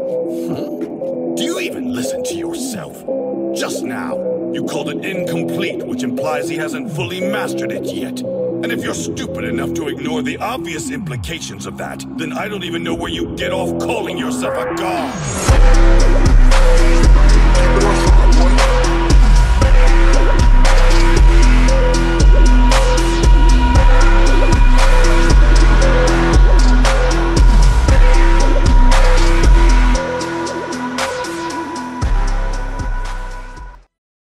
Do you even listen to yourself? Just now, you called it incomplete, which implies he hasn't fully mastered it yet. And if you're stupid enough to ignore the obvious implications of that, then I don't even know where you get off calling yourself a god.